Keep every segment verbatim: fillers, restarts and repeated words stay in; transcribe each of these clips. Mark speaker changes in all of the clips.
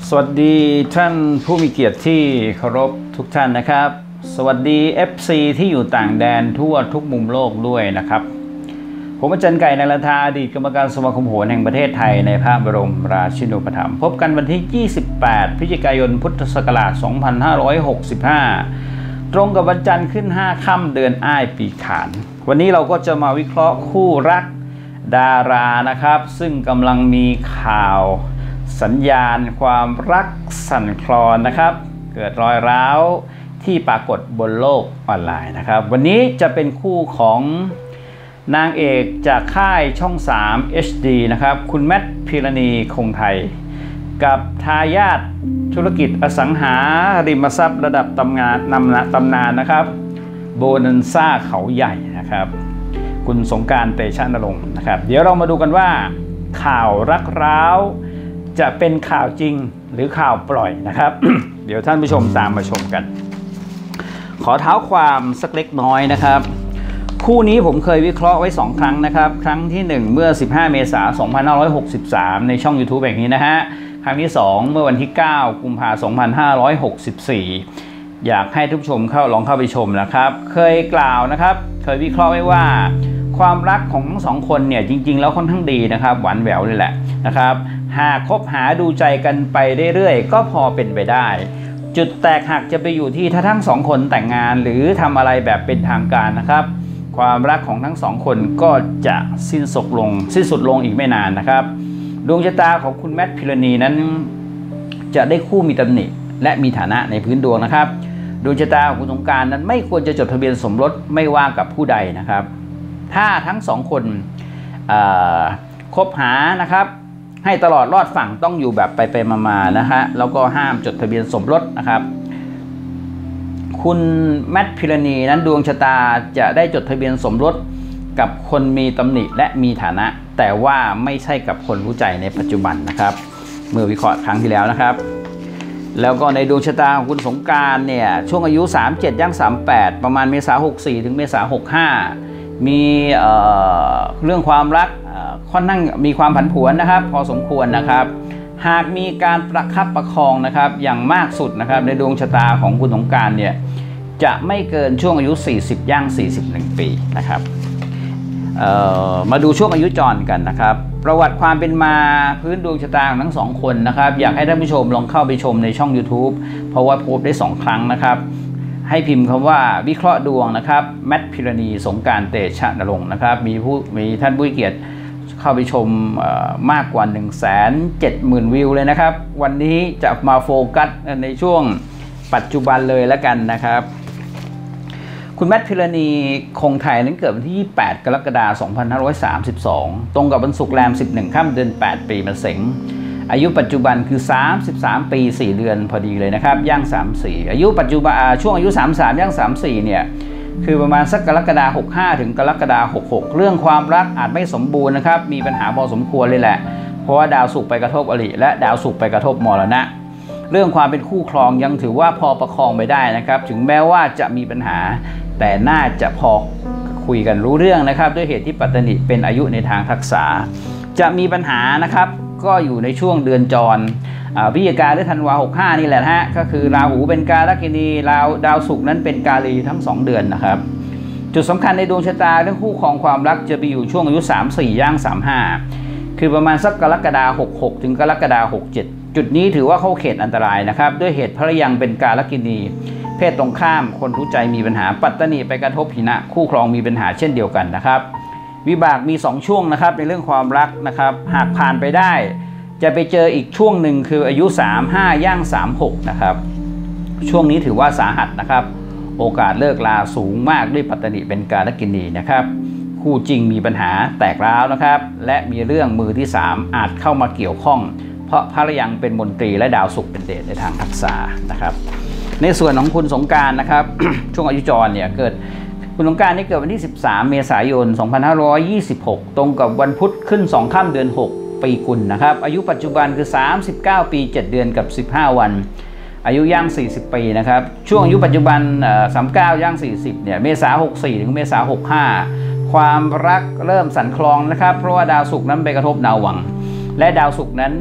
Speaker 1: สวัสดีท่านผู้มีเกียรติที่เคารพทุกท่านนะครับสวัสดี เอฟ ซี ที่อยู่ต่างแดนทั่วทุกมุมโลกด้วยนะครับผมอาจารย์ไก่นรธาอดีตกรรมการสมาคมโหรแห่งประเทศไทยในพระบรมราชินูปถัมภ์พบกันวันที่ยี่สิบแปดพฤศจิกายนพุทธศักราชสองพันห้าร้อยหกสิบห้าตรงกับวันจันทร์ขึ้นห้าค่ำเดือนอ้ายปีขานวันนี้เราก็จะมาวิเคราะห์คู่รักดารานะครับซึ่งกำลังมีข่าวสัญญาณความรักสั่นคลอนนะครับเกิดรอยร้าวที่ปรากฏบนโลกออนไลน์นะครับวันนี้จะเป็นคู่ของนางเอกจากค่ายช่องสาม เอช ดี นะครับคุณแมทพิรณีคงไทยกับทายาทธุรกิจอสังหาริมทรัพย์ระดับตำนานนำตำนานนะครับโบนันซ่าเขาใหญ่นะครับคุณสงกรานต์ เตชะนรงค์นะครับเดี๋ยวเรามาดูกันว่าข่าวรักร้าวจะเป็นข่าวจริงหรือข่าวปล่อยนะครับ เดี๋ยวท่านผู้ชมตามมาชมกันขอเท้าความสักเล็กน้อยนะครับคู่นี้ผมเคยวิเคราะห์ไว้สองครั้งนะครับครั้งที่หนึ่งเมื่อสิบห้าเมษายนสองพันห้าร้อยหกสิบสามในช่อง ยูทูบ แบบนี้นะฮะครั้งที่สองเมื่อวันที่เก้ากุมภาพันธ์สองพันห้าร้อยหกสิบสี่อยากให้ทุกชมเข้าลองเข้าไปชมนะครับเคยกล่าวนะครับเคยวิเคราะห์ไว้ว่าความรักของทั้งสองคนเนี่ยจริงๆแล้วค่อนข้างดีนะครับหวานแหววเลยแหละนะครับหากคบหาดูใจกันไปเรื่อยๆก็พอเป็นไปได้จุดแตกหักจะไปอยู่ที่ถ้าทั้งสองคนแต่งงานหรือทำอะไรแบบเป็นทางการนะครับความรักของทั้งสองคนก็จะสิ้นสุดลงสิ้นสุดลงอีกไม่นานนะครับดวงชะตาของคุณแมทพิรณีนั้นจะได้คู่มีตำหนิและมีฐานะในพื้นดวงนะครับดวงชะตาของคุณสงกรานต์นั้นไม่ควรจะจดทะเบียนสมรสไม่ว่ากับผู้ใดนะครับถ้าทั้งสองคนคบหานะครับให้ตลอดรอดฝั่งต้องอยู่แบบไปไปมาๆนะฮะแล้วก็ห้ามจดทะเบียนสมรสนะครับคุณแมทพิรณีนั้นดวงชะตาจะได้จดทะเบียนสมรสกับคนมีตำหนิและมีฐานะแต่ว่าไม่ใช่กับคนรู้ใจในปัจจุบันนะครับเมื่อวิเคราะห์ครั้งที่แล้วนะครับแล้วก็ในดวงชะตาของคุณสงกรานต์เนี่ยช่วงอายุสามสิบเจ็ดย่างสามสิบแปดประมาณเมษายนหกสิบสี่ถึงเมษายนหกสิบห้ามีเอ่อเรื่องความรักค่อนข้างมีความผันผวนนะครับพอสมควรนะครับหากมีการประคับประคองนะครับอย่างมากสุดนะครับในดวงชะตาของคุณสงกรานต์เนี่ยจะไม่เกินช่วงอายุสี่สิบย่างสี่สิบเอ็ดปีนะครับมาดูช่วงอายุจรกันนะครับประวัติความเป็นมาพื้นดวงชะตาของทั้งสองคนนะครับอยากให้ท่านผู้ชมลองเข้าไปชมในช่อง ยูทูบ เพราะว่าโพสต์ได้สองครั้งนะครับให้พิมพ์คำว่าวิเคราะห์ดวงนะครับแมทพิรณีสงกรานต์ เตชะนรงค์นะครับมีผู้มีท่านผู้เกียรติเข้าไปชมมากกว่า หนึ่งแสนเจ็ดหมื่น วิวเลยนะครับวันนี้จะมาโฟกัสในช่วงปัจจุบันเลยแล้วกันนะครับคุณแมทพิรณีคงไทยนั้นเกิดวันที่ยี่สิบแปดกรกฎาคมสองพันห้าร้อยสามสิบสองตรงกับวันศุกร์แรมสิบเอ็ดค่ำเดือนแปดปีมะเสงอายุปัจจุบันคือสามสิบสามปีสี่เดือนพอดีเลยนะครับย่างสามสิบสี่อายุปัจจุบันช่วงอายุสามสิบสามย่างสามสิบสี่เนี่ยคือประมาณสักกรกฎาคมหกสิบห้าถึงกรกฎาคมหกสิบหกเรื่องความรักอาจไม่สมบูรณ์นะครับมีปัญหาพอสมควรเลยแหละเพราะว่าดาวศุกร์ไปกระทบอริและดาวศุกร์ไปกระทบมรณะเรื่องความเป็นคู่ครองยังถือว่าพอประคองไปได้นะครับถึงแม้ว่าจะมีปัญหาแต่น่าจะพอคุยกันรู้เรื่องนะครับด้วยเหตุที่ปัตตนิเป็นอายุในทางทักษะจะมีปัญหานะครับก็อยู่ในช่วงเดือนจรพฤศจิกาหรือธันวาหกสิบห้านี่แหละฮะก็คือราหูเป็นกาลกินีดาวดาวศุกร์นั้นเป็นกาลีทั้งสองเดือนนะครับจุดสำคัญในดวงชะตาเรื่องคู่ครองความรักจะไปอยู่ช่วงอายุสามสิบสี่ย่างสามสิบห้าคือประมาณสักกรกฎาคมหกสิบหกถึงกรกฎาคมหกสิบเจ็ดจุดนี้ถือว่าเข้าเขตอันตรายนะครับด้วยเหตุพระยังเป็นกาลกินีเพศตรงข้ามคนรู้ใจมีปัญหาปัตตนิไปกระทบหินะคู่ครองมีปัญหาเช่นเดียวกันนะครับวิบากมีสองช่วงนะครับในเรื่องความรักนะครับหากผ่านไปได้จะไปเจออีกช่วงหนึ่งคืออายุสามสิบห้าย่างสามสิบหกนะครับช่วงนี้ถือว่าสาหัสนะครับโอกาสเลิกลาสูงมากด้วยปัตตนิเป็นกาลกินีนะครับคู่จริงมีปัญหาแตกร้าวนะครับและมีเรื่องมือที่สามอาจเข้ามาเกี่ยวข้องเพราะพระยังเป็นมนตรีและดาวศุกร์เป็นเดชในทางทักษะนะครับในส่วนของคุณสงกรานต์นะครับ ช่วงอายุจรเนี่ยเกิดคุณสงกรานต์นี่เกิดวันที่สิบสามเมษายนสองพันห้าร้อยยี่สิบหกตรงกับวันพุธขึ้นสองค่ำเดือนหกปีกุลนะครับอายุปัจจุบันคือสามสิบเก้าปีเจ็ดเดือนกับสิบห้าวันอายุย่างสี่สิบปีนะครับช่วงอายุปัจจุบันสามสิบเก้าย่างสี่สิบเนี่ยเมษายนหกสิบสี่ถึงเมษายนหกสิบห้าความรักเริ่มสั่นคลอนนะครับเพราะว่าดาวศุกร์นั้นไปกระทบดาววังและดาวศุกร์นั้น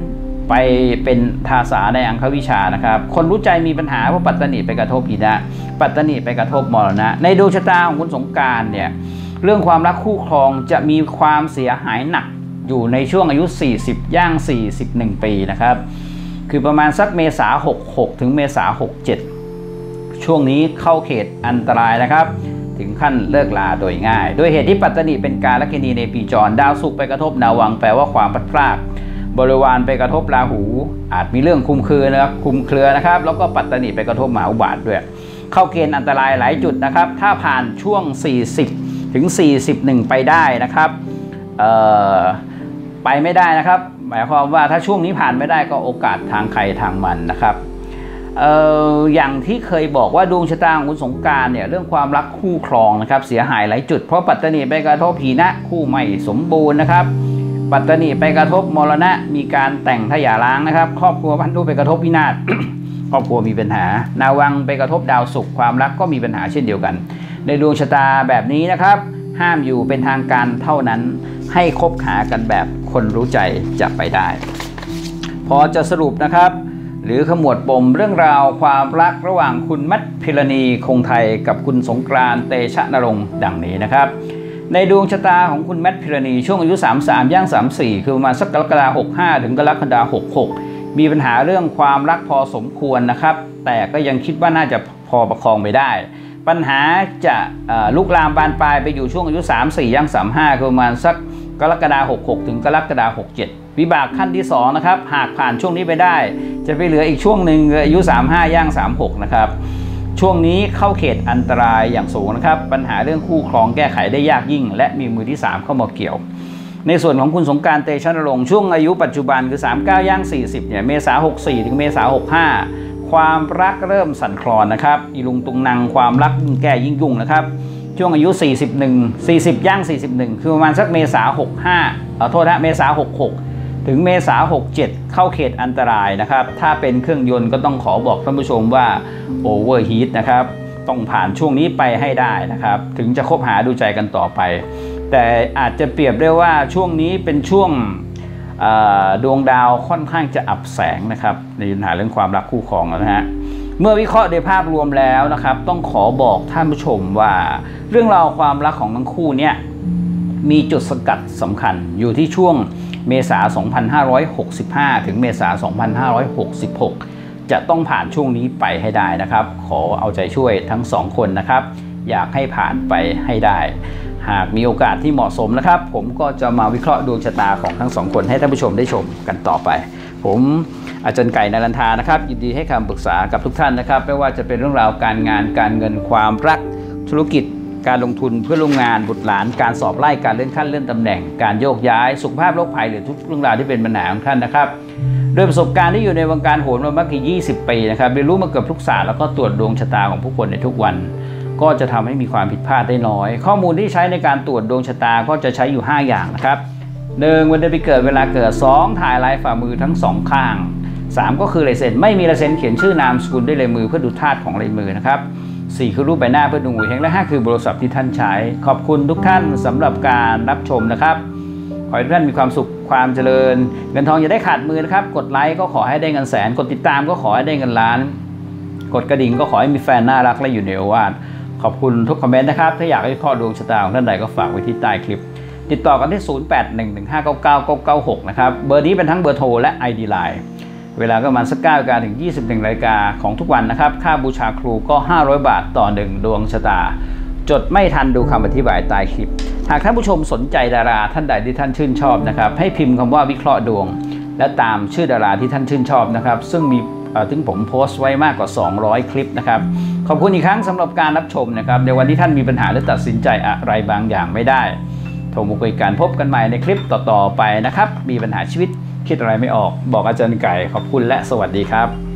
Speaker 1: ไปเป็นภาษาในอังควิชานะครับคนรู้ใจมีปัญหาเพราะปัตตนิไปกระทบหินะปัตตนิไปกระทบมรณะในดวงชะตาของคุณสงกรานต์เนี่ยเรื่องความรักคู่ครองจะมีความเสียหายหนักอยู่ในช่วงอายุสี่สิบย่างสี่สิบเอ็ดปีนะครับคือประมาณสักเมษาหกหกถึงเมษาหกเจ็ดช่วงนี้เข้าเขตอันตรายนะครับถึงขั้นเลิกลาโดยง่ายโดยเหตุที่ปัตตนิเป็นการลัคนีในปีจรดาวศุกร์ไปกระทบดาววังแปลว่าความพลัดพรากบริวารไปกระทบราหูอาจมีเรื่องคุมเครือนะครับคุมเครือนะครับแล้วก็ปัตตนิไปกระทบมหาอุบาทด้วยเข้าเกณฑ์อันตรายหลายจุดนะครับถ้าผ่านช่วงสี่สิบถึงสี่สิบเอ็ดไปได้นะครับเอ่อไปไม่ได้นะครับหมายความว่าถ้าช่วงนี้ผ่านไม่ได้ก็โอกาสทางใครทางมันนะครับเอ่ออย่างที่เคยบอกว่าดวงชะตาของคุณสงกรานต์เนี่ยเรื่องความรักคู่ครองนะครับเสียหายหลายจุดเพราะปัตตนิไปกระทบหินะคู่ไม่สมบูรณ์นะครับปัตตนิไปกระทบมรณะมีการแต่งทยาล้างนะครับครอบครัวพันธุไปกระทบพินาศ ครอบครัวมีปัญหานาวังไปกระทบดาวศุกร์ความรักก็มีปัญหาเช่นเดียวกันในดวงชะตาแบบนี้นะครับห้ามอยู่เป็นทางการเท่านั้นให้คบหากันแบบคนรู้ใจจะไปได้พอจะสรุปนะครับหรือขมวดปมเรื่องราวความรักระหว่างคุณแมทพิรณีคงไทยกับคุณสงกรานต์เตชะนรงค์ดังนี้นะครับในดวงชะตาของคุณแมทพิรณีช่วงอายุสามสิบสามย่างสามสิบสี่คือประมาณสักกรกฎาคมหกสิบห้าถึงกรกฎาคมหกสิบหกมีปัญหาเรื่องความรักพอสมควรนะครับแต่ก็ยังคิดว่าน่าจะพอประคองไปได้ปัญหาจะลุกลามบานปลายไปอยู่ช่วงอายุสามสิบสี่ย่างสามสิบห้าคือประมาณสักกรกฎาคมหกสิบหกถึงกรกฎาคมหกสิบเจ็ดวิบากขั้นที่สองนะครับหากผ่านช่วงนี้ไปได้จะไปเหลืออีกช่วงหนึ่งอายุสามสิบห้าย่างสามสิบหกนะครับช่วงนี้เข้าเขตอันตรายอย่างสูงนะครับปัญหาเรื่องคู่ครองแก้ไขได้ยากยิ่งและมีมือที่สามเข้ามาเกี่ยวในส่วนของคุณสงกรานต์เตชะนรงค์ช่วงอายุปัจจุบันคือสามสิบเก้าย่างสี่สิบเนี่ยเมษาหกสิบสี่ถึงเมษาหกสิบห้าความรักเริ่มสั่นคลอนนะครับอีลุงตุงนังความรักยิ่งแก้ยิ่งยุ่งนะครับช่วงอายุสี่สิบเอ็ด สี่สิบย่างสี่สิบเอ็ดคือประมาณสักเมษาหกสิบห้าขอโทษนะเมษาหกสิบหกถึงเมษาหกสิบเจ็ดเข้าเขตอันตรายนะครับถ้าเป็นเครื่องยนต์ก็ต้องขอบอกท่านผู้ชมว่าโอเวอร์ฮีทนะครับต้องผ่านช่วงนี้ไปให้ได้นะครับถึงจะคบหาดูใจกันต่อไปแต่อาจจะเปรียบได้ว่าช่วงนี้เป็นช่วงดวงดาวค่อนข้างจะอับแสงนะครับในปัญหาเรื่องความรักคู่ครองนะฮะเมื่อวิเคราะห์โดยภาพรวมแล้วนะครับต้องขอบอกท่านผู้ชมว่าเรื่องราวความรักของทั้งคู่เนี่ยมีจุดสกัดสำคัญอยู่ที่ช่วงเมษายนสองพันห้าร้อยหกสิบห้าถึงเมษายนสองพันห้าร้อยหกสิบหกจะต้องผ่านช่วงนี้ไปให้ได้นะครับขอเอาใจช่วยทั้งสองคนนะครับอยากให้ผ่านไปให้ได้หากมีโอกาสที่เหมาะสมนะครับผมก็จะมาวิเคราะห์ดวงชะตาของทั้งสองคนให้ท่านผู้ชมได้ชมกันต่อไปผมอาจารย์ไก่นรันทานะครับยินดีให้คำปรึกษากับทุกท่านนะครับไม่ว่าจะเป็นเรื่องราวการงานการเงินความรักธุรกิจการลงทุนเพื่อลงงานบุตรหลานการสอบไล่การเลื่อนขั้นเลื่อนตำแหน่งการโยกย้ายสุขภาพโรคภัยหรือทุกเรื่องราวที่เป็นปัญหาของท่านนะครับโดยประสบการณ์ที่อยู่ในวงการโหรมามากกว่ายี่สิบปีนะครับเรียนรู้มาเกือบทุกศาสตร์แล้วก็ตรวจดวงชะตาของผู้คนในทุกวันก็จะทำให้มีความผิดพลาดได้น้อยข้อมูลที่ใช้ในการตรวจดวงชะตาก็จะใช้อยู่ห้าอย่างนะครับหนึ่งวันเดือนปีเกิดเวลาเกิดสองถ่ายลายฝ่ามือทั้งสองข้างสามก็คือลายเซ็นไม่มีลายเซ็นเขียนชื่อนามสกุลด้วยลายมือเพื่อดูธาตุของลายมือนะครับสี่คือรูปใบหน้าเพื่อดูงูเฮงและห้าคือโทรศัพท์ที่ท่านใช้ขอบคุณทุกท่านสำหรับการรับชมนะครับขอให้ทุกท่านมีความสุขความเจริญเงินทองอย่าได้ขาดมือนะครับกดไลค์ก็ขอให้ได้เงินแสนกดติดตามก็ขอให้ได้เงินล้านกดกระดิ่งก็ขอให้มีแฟนน่ารักและอยู่ในโอวาทขอบคุณทุกคอมเมนต์นะครับถ้าอยากให้วิเคราะห์ดวงชะตาของท่านใดก็ฝากไว้ที่ใต้คลิปติดต่อกันที่ศูนย์ แปด หนึ่ง หนึ่ง ห้า เก้า เก้า เก้า เก้า หกนะครับเบอร์นี้เป็นทั้งเบอร์โทรและ ไอ ดี ไลน์ เวลาก็ประมาณสักเก้านาฬิกาถึงยี่สิบเอ็ดนาฬิกาของทุกวันนะครับค่าบูชาครูก็ห้าร้อยบาทต่อหนึ่งดวงชะตาจดไม่ทันดูคำอธิบายใต้คลิปหากท่านผู้ชมสนใจดาราท่านใดที่ท่านชื่นชอบนะครับให้พิมพ์คำว่าวิเคราะห์ดวงและตามชื่อดาราที่ท่านชื่นชอบนะครับซึ่งมีถึงผมโพสต์ไว้มากกว่าสองร้อยคลิปนะครับขอบคุณอีกครั้งสำหรับการรับชมนะครับในวันที่ท่านมีปัญหาหรือตัดสินใจอะไรบางอย่างไม่ได้โทรมาคุยกันพบกันใหม่ในคลิปต่อๆไปนะครับมีปัญหาชีวิตคิดอะไรไม่ออกบอกอาจารย์ไก่ขอบคุณและสวัสดีครับ